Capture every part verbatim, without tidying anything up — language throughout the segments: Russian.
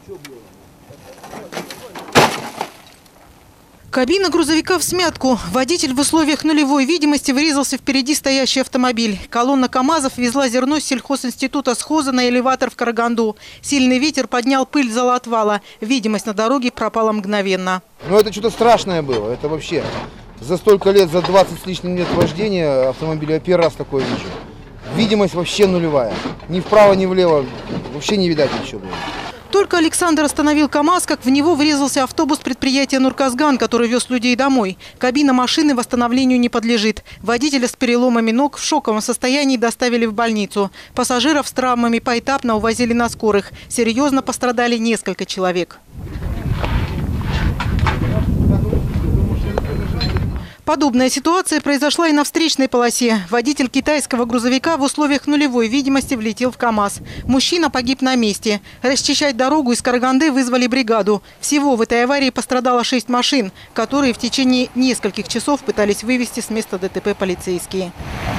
Кабина грузовика всмятку. Водитель в условиях нулевой видимости врезался впереди стоящий автомобиль. Колонна КАМАЗов везла зерно с сельхозинститута Схоза на элеватор в Караганду. Сильный ветер поднял пыль золоотвала. Видимость на дороге пропала мгновенно. Ну это что-то страшное было. Это вообще за столько лет, за двадцать с лишним лет вождения автомобиля я первый раз такое вижу. Видимость вообще нулевая. Ни вправо, ни влево. Вообще не видать ничего было. Только Александр остановил КАМАЗ, как в него врезался автобус предприятия «Нурказган», который вез людей домой. Кабина машины восстановлению не подлежит. Водителя с переломами ног в шоковом состоянии доставили в больницу. Пассажиров с травмами поэтапно увозили на скорых. Серьезно пострадали несколько человек. Подобная ситуация произошла и на встречной полосе. Водитель китайского грузовика в условиях нулевой видимости влетел в КАМАЗ. Мужчина погиб на месте. Расчищать дорогу из Караганды вызвали бригаду. Всего в этой аварии пострадало шесть машин, которые в течение нескольких часов пытались вывести с места ДТП полицейские.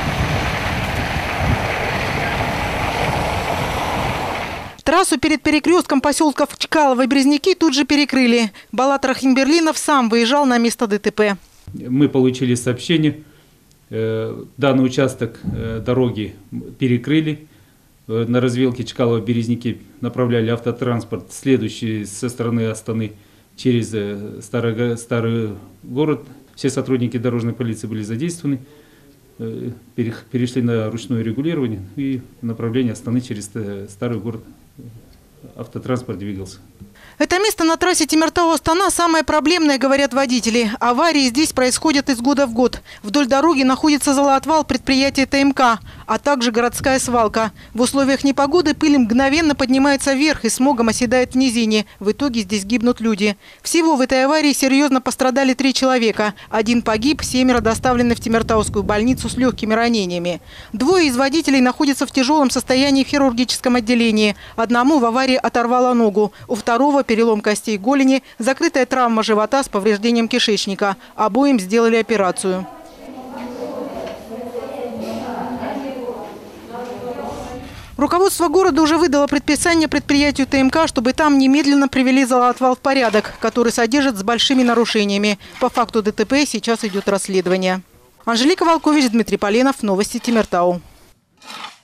Трассу перед перекрестком поселков Чкалово и Березники тут же перекрыли. Балат Рахимберлинов сам выезжал на место ДТП. Мы получили сообщение, данный участок дороги перекрыли. На развилке Чкалово-Березники направляли автотранспорт, следующий со стороны Астаны через старый, старый город. Все сотрудники дорожной полиции были задействованы, перешли на ручное регулирование и направление Астаны через старый город автотранспорт двигался. Это место на трассе Темиртау-Астана самое проблемное, говорят водители. Аварии здесь происходят из года в год. Вдоль дороги находится золоотвал предприятия ТМК, а также городская свалка. В условиях непогоды пыль мгновенно поднимается вверх и смогом оседает в низине. В итоге здесь гибнут люди. Всего в этой аварии серьезно пострадали три человека. Один погиб, семеро доставлены в Темиртаускую больницу с легкими ранениями. Двое из водителей находятся в тяжелом состоянии в хирургическом отделении. Одному в аварии оторвало ногу, у второго перелом костей голени, закрытая травма живота с повреждением кишечника. Обоим сделали операцию. Руководство города уже выдало предписание предприятию ТМК, чтобы там немедленно привели золоотвал в порядок, который содержит с большими нарушениями. По факту ДТП сейчас идет расследование. Анжелика Волкович, Дмитрий Поленов. Новости Темиртау.